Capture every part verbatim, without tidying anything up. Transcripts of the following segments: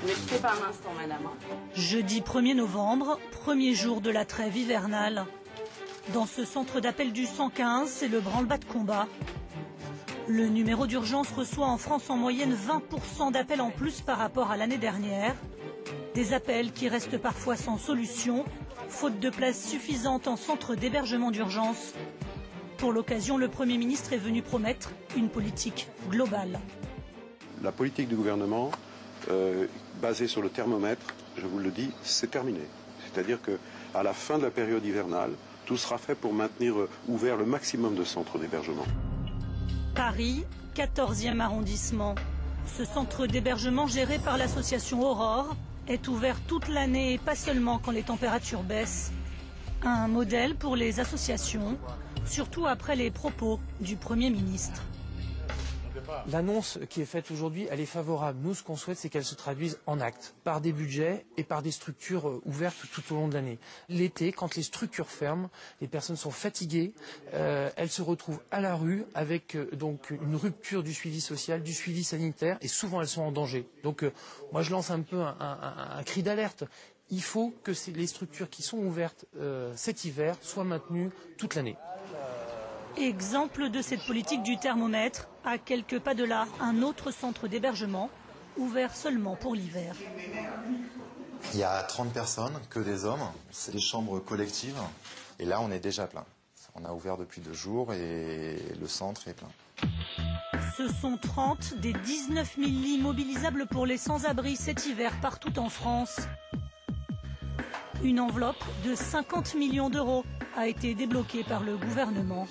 Ne quittez pas un instant, madame. Jeudi premier novembre, premier jour de la trêve hivernale. Dans ce centre d'appel du cent quinze, c'est le branle-bas de combat. Le numéro d'urgence reçoit en France en moyenne vingt pour cent d'appels en plus par rapport à l'année dernière. Des appels qui restent parfois sans solution, faute de place suffisante en centre d'hébergement d'urgence. Pour l'occasion, le Premier ministre est venu promettre une politique globale. La politique du gouvernement, euh, basée sur le thermomètre, je vous le dis, c'est terminé. C'est-à-dire qu'à la fin de la période hivernale, tout sera fait pour maintenir ouvert le maximum de centres d'hébergement. Paris, quatorzième arrondissement. Ce centre d'hébergement géré par l'association Aurore est ouvert toute l'année et pas seulement quand les températures baissent. Un modèle pour les associations, surtout après les propos du Premier ministre. L'annonce qui est faite aujourd'hui, elle est favorable. Nous, ce qu'on souhaite, c'est qu'elle se traduise en actes, par des budgets et par des structures ouvertes tout au long de l'année. L'été, quand les structures ferment, les personnes sont fatiguées, euh, elles se retrouvent à la rue avec euh, donc une rupture du suivi social, du suivi sanitaire, et souvent elles sont en danger. Donc euh, moi, je lance un peu un, un, un cri d'alerte. Il faut que les structures qui sont ouvertes euh, cet hiver soient maintenues toute l'année. Exemple de cette politique du thermomètre, à quelques pas de là, un autre centre d'hébergement, ouvert seulement pour l'hiver. Il y a trente personnes, que des hommes, c'est des chambres collectives, et là on est déjà plein. On a ouvert depuis deux jours et le centre est plein. Ce sont trente des dix-neuf mille lits mobilisables pour les sans-abri cet hiver partout en France. Une enveloppe de cinquante millions d'euros a été débloquée par le gouvernement.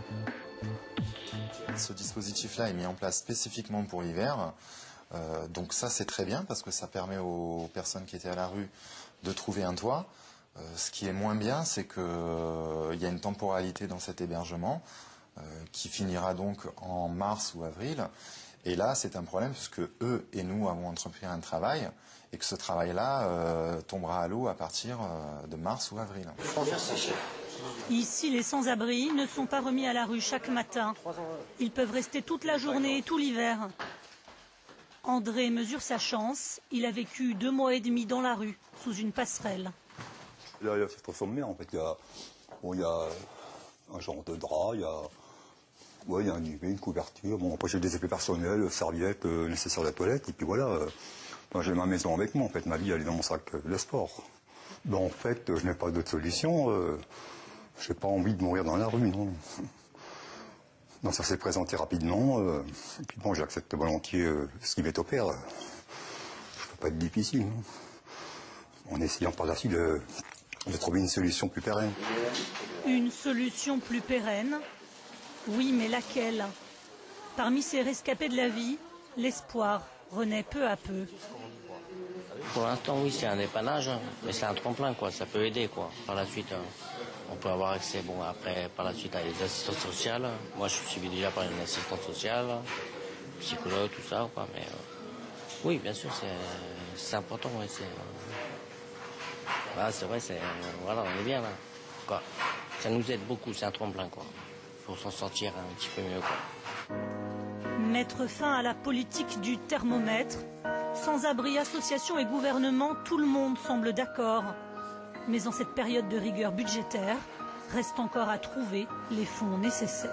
Ce dispositif-là est mis en place spécifiquement pour l'hiver. Euh, donc ça, c'est très bien parce que ça permet aux personnes qui étaient à la rue de trouver un toit. Euh, ce qui est moins bien, c'est qu'il euh, y a une temporalité dans cet hébergement euh, qui finira donc en mars ou avril. Et là, c'est un problème puisque eux et nous avons entrepris un travail et que ce travail-là euh, tombera à l'eau à partir euh, de mars ou avril. Ici, les sans-abri ne sont pas remis à la rue chaque matin. Ils peuvent rester toute la journée et tout l'hiver. André mesure sa chance. Il a vécu deux mois et demi dans la rue, sous une passerelle. Là, c'est trop sommaire en fait. Il y a, bon, il y a un genre de drap, il y a, ouais, il y a un duvet, une couverture. Bon, après j'ai des effets personnels, serviettes, euh, nécessaires de la toilette, et puis voilà. Euh, ben, j'ai ma maison avec moi en fait. Ma vie elle est dans mon sac euh, de sport. Ben, en fait, je n'ai pas d'autre solution. Euh, J'ai pas envie de mourir dans la rue, non. Donc ça s'est présenté rapidement. Euh, et puis bon, j'accepte volontiers euh, ce qui m'est offert. Ça ne peut pas être difficile, non. En essayant par la suite de, de trouver une solution plus pérenne. Une solution plus pérenne? Oui, mais laquelle? Parmi ces rescapés de la vie, l'espoir renaît peu à peu. Pour l'instant, oui, c'est un dépannage, mais c'est un tremplin, quoi. Ça peut aider, quoi. Par la suite, on peut avoir accès, bon, après, par la suite, à des assistantes sociales. Moi, je suis suivi déjà par une assistante sociale, psychologue, tout ça, quoi. Mais euh, oui, bien sûr, c'est important, ouais. C'est euh, bah, c'est vrai, c'est euh, voilà, on est bien là, quoi. Ça nous aide beaucoup, c'est un tremplin, quoi, pour s'en sortir un petit peu mieux, quoi. Mettre fin à la politique du thermomètre. Sans-abri, associations et gouvernement, tout le monde semble d'accord. Mais en cette période de rigueur budgétaire, reste encore à trouver les fonds nécessaires.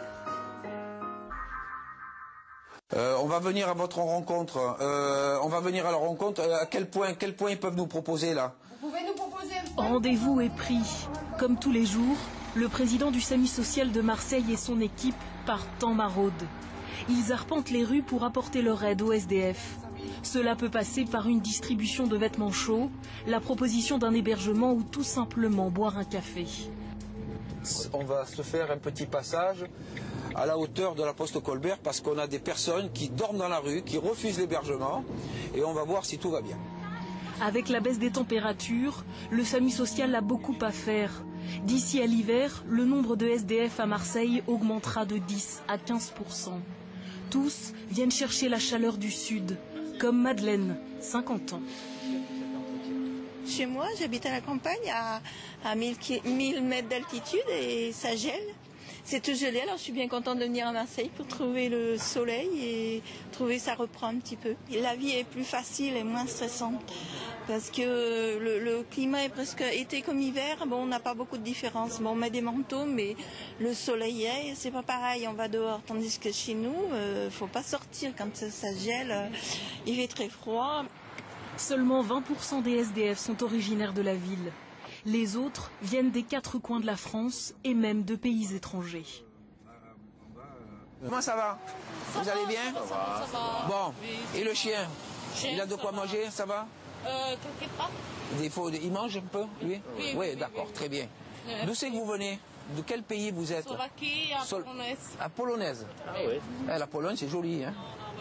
Euh, on va venir à votre rencontre. Euh, on va venir à leur rencontre. Euh, à quel point, quel point ils peuvent nous proposer là? Vous pouvez nous proposer un point. Rendez-vous est pris. Comme tous les jours, le président du SAMU social de Marseille et son équipe partent en maraude. Ils arpentent les rues pour apporter leur aide aux S D F. Cela peut passer par une distribution de vêtements chauds, la proposition d'un hébergement ou tout simplement boire un café. On va se faire un petit passage à la hauteur de la poste Colbert parce qu'on a des personnes qui dorment dans la rue, qui refusent l'hébergement et on va voir si tout va bien. Avec la baisse des températures, le SAMU social a beaucoup à faire. D'ici à l'hiver, le nombre de S D F à Marseille augmentera de dix à quinze pour cent. Tous viennent chercher la chaleur du sud, comme Madeleine, cinquante ans. Chez moi, j'habite à la campagne, à, à mille mètres d'altitude et ça gèle. C'est tout gelé, alors je suis bien contente de venir à Marseille pour trouver le soleil et trouver ça reprend un petit peu. Et la vie est plus facile et moins stressante parce que le, le climat est presque été comme hiver. Bon, on n'a pas beaucoup de différence. Bon, on met des manteaux, mais le soleil est, c'est pas pareil. On va dehors, tandis que chez nous, euh, faut pas sortir quand ça, ça gèle. Euh, il fait très froid. Seulement vingt pour cent des S D F sont originaires de la ville. Les autres viennent des quatre coins de la France et même de pays étrangers. Comment ça va? Ça Vous va, allez bien? ça va, ça va. Bon, Oui. et le chien? Chien, Il a de quoi ça va. manger, ça va? Euh, t'inquiète pas. Des fois, il mange un peu, lui? Oui, Oui, oui, d'accord, oui. très bien. Euh, D'où c'est que vous venez? De quel pays vous êtes? Slovaquie, à Sol- Polonaise. À Polonaise. Ah oui. Eh, la Pologne, c'est joli, hein?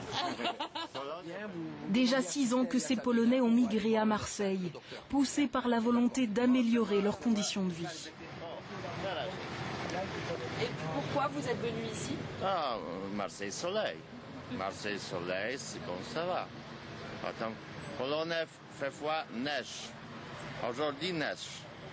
Déjà six ans que ces Polonais ont migré à Marseille, poussés par la volonté d'améliorer leurs conditions de vie. Et pourquoi vous êtes venu ici? Ah, Marseille Soleil. Marseille Soleil, c'est bon, ça va. Attends, Polonais fait fois neige. Aujourd'hui, neige.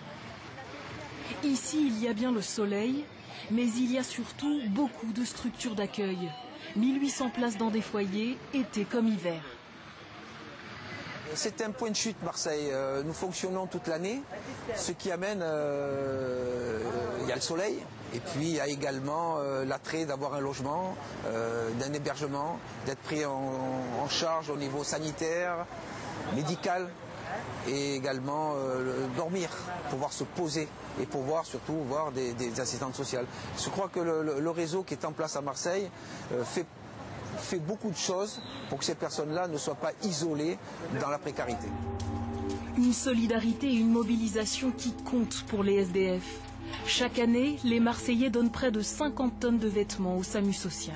Ici, il y a bien le soleil, mais il y a surtout beaucoup de structures d'accueil. mille huit cents places dans des foyers, été comme hiver. C'est un point de chute, Marseille. Euh, nous fonctionnons toute l'année, ce qui amène, euh, il y a le soleil, et puis il y a également euh, l'attrait d'avoir un logement, euh, d'un hébergement, d'être pris en, en charge au niveau sanitaire, médical, et également euh, dormir, pouvoir se poser et pouvoir surtout voir des, des assistantes sociales. Je crois que le, le, le réseau qui est en place à Marseille euh, fait fait beaucoup de choses pour que ces personnes-là ne soient pas isolées dans la précarité. Une solidarité et une mobilisation qui comptent pour les S D F. Chaque année, les Marseillais donnent près de cinquante tonnes de vêtements au SAMU social.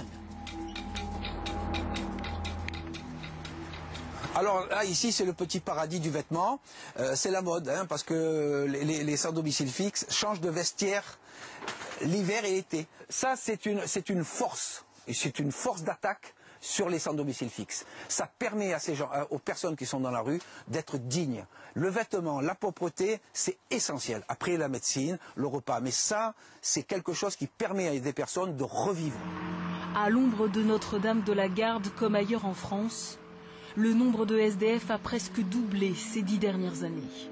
Alors là, ici, c'est le petit paradis du vêtement. Euh, c'est la mode, hein, parce que les, les, les sans domicile fixe changent de vestiaire l'hiver et l'été. Ça, c'est une, c'est une force. Et c'est une force d'attaque sur les sans domicile fixe. Ça permet à ces gens, aux personnes qui sont dans la rue d'être dignes. Le vêtement, la propreté, c'est essentiel. Après la médecine, le repas. Mais ça, c'est quelque chose qui permet à des personnes de revivre. À l'ombre de Notre-Dame de la Garde, comme ailleurs en France, le nombre de S D F a presque doublé ces dix dernières années.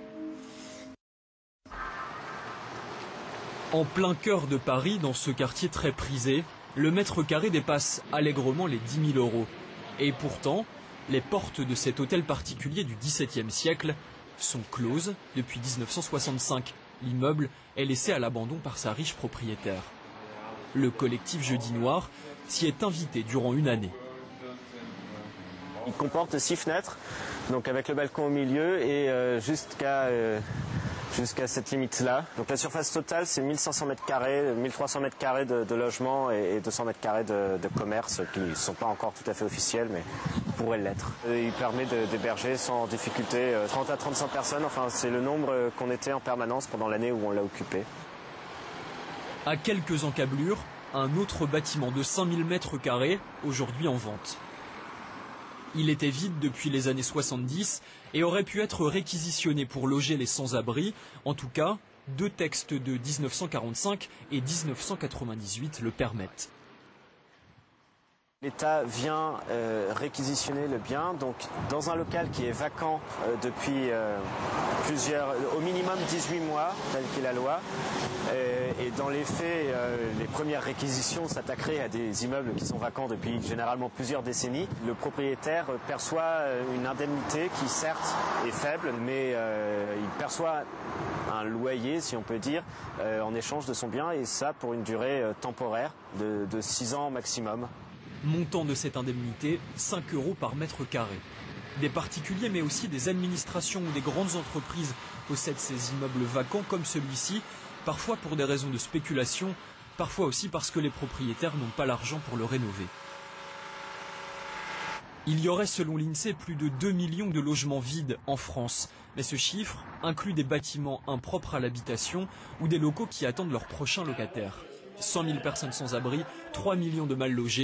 En plein cœur de Paris, dans ce quartier très prisé, le mètre carré dépasse allègrement les dix mille euros. Et pourtant, les portes de cet hôtel particulier du dix-septième siècle sont closes depuis mille neuf cent soixante-cinq. L'immeuble est laissé à l'abandon par sa riche propriétaire. Le collectif Jeudi Noir s'y est invité durant une année. Il comporte six fenêtres, donc avec le balcon au milieu et euh, jusqu'à euh, jusqu'à cette limite-là. Donc la surface totale, c'est mille cinq cents mètres carrés, mille trois cents mètres carrés de, de logement et, et deux cents mètres carrés de, de commerce qui ne sont pas encore tout à fait officiels, mais pourraient l'être. Il permet d'héberger sans difficulté trente à trente-cinq personnes. Enfin, c'est le nombre qu'on était en permanence pendant l'année où on l'a occupé. À quelques encablures, un autre bâtiment de cinq mille mètres carrés, aujourd'hui en vente. Il était vide depuis les années soixante-dix et aurait pu être réquisitionné pour loger les sans-abri. En tout cas, deux textes de mille neuf cent quarante-cinq et mille neuf cent quatre-vingt-dix-huit le permettent. L'État vient euh, réquisitionner le bien donc dans un local qui est vacant euh, depuis euh, plusieurs, au minimum dix-huit mois, tel qu'est la loi. Euh, et dans les faits, euh, les premières réquisitions s'attaqueraient à des immeubles qui sont vacants depuis généralement plusieurs décennies. Le propriétaire perçoit une indemnité qui certes est faible, mais euh, il perçoit un loyer, si on peut dire, euh, en échange de son bien, et ça pour une durée euh, temporaire de, de six ans maximum. Montant de cette indemnité, cinq euros par mètre carré. Des particuliers mais aussi des administrations ou des grandes entreprises possèdent ces immeubles vacants comme celui-ci, parfois pour des raisons de spéculation, parfois aussi parce que les propriétaires n'ont pas l'argent pour le rénover. Il y aurait selon l'INSEE plus de deux millions de logements vides en France, mais ce chiffre inclut des bâtiments impropres à l'habitation ou des locaux qui attendent leurs prochains locataires. cent mille personnes sans abri, trois millions de mal logés,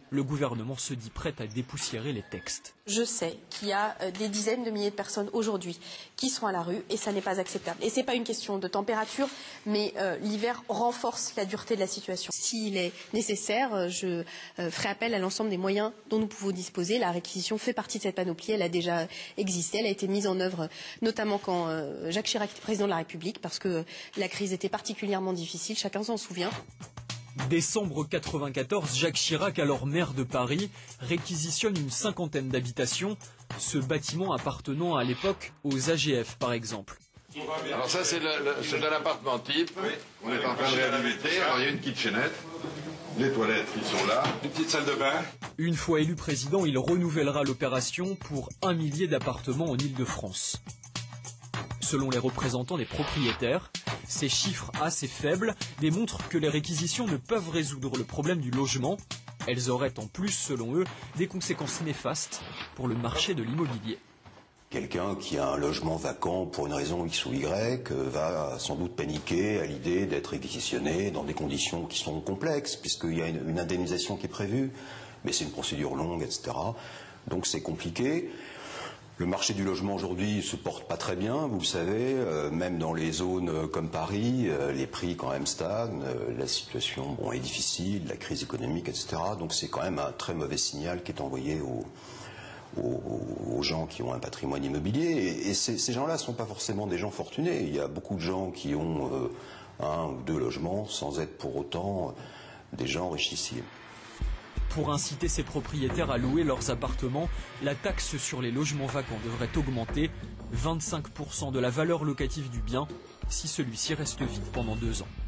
le gouvernement se dit prêt à dépoussiérer les textes. Je sais qu'il y a des dizaines de milliers de personnes aujourd'hui qui sont à la rue et ça n'est pas acceptable. Et ce n'est pas une question de température, mais euh, l'hiver renforce la dureté de la situation. S'il est nécessaire, je euh, ferai appel à l'ensemble des moyens dont nous pouvons disposer. La réquisition fait partie de cette panoplie, elle a déjà existé, elle a été mise en œuvre notamment quand euh, Jacques Chirac était président de la République parce que la crise était particulièrement difficile, chacun s'en souvient. Décembre quatre-vingt-quatorze, Jacques Chirac, alors maire de Paris, réquisitionne une cinquantaine d'habitations, ce bâtiment appartenant à l'époque aux A G F par exemple. Alors ça c'est de l'appartement type, on est en train de réhabiliter, alors il y a une kitchenette, les toilettes qui sont là, une petite salle de bain. Une fois élu président, il renouvellera l'opération pour un millier d'appartements en Île-de-France. Selon les représentants des propriétaires, ces chiffres assez faibles démontrent que les réquisitions ne peuvent résoudre le problème du logement. Elles auraient en plus, selon eux, des conséquences néfastes pour le marché de l'immobilier. Quelqu'un qui a un logement vacant pour une raison X ou Y va sans doute paniquer à l'idée d'être réquisitionné dans des conditions qui sont complexes, puisqu'il y a une, une indemnisation qui est prévue, mais c'est une procédure longue, et cetera. Donc c'est compliqué. Le marché du logement aujourd'hui ne se porte pas très bien, vous le savez, euh, même dans les zones comme Paris, euh, les prix quand même stagnent, euh, la situation bon, est difficile, la crise économique, et cetera. Donc c'est quand même un très mauvais signal qui est envoyé aux, aux, aux gens qui ont un patrimoine immobilier. Et, et ces, ces gens-là ne sont pas forcément des gens fortunés. Il y a beaucoup de gens qui ont euh, un ou deux logements sans être pour autant des gens richissiers. Pour inciter ces propriétaires à louer leurs appartements, la taxe sur les logements vacants devrait augmenter vingt-cinq pour cent de la valeur locative du bien si celui-ci reste vide pendant deux ans.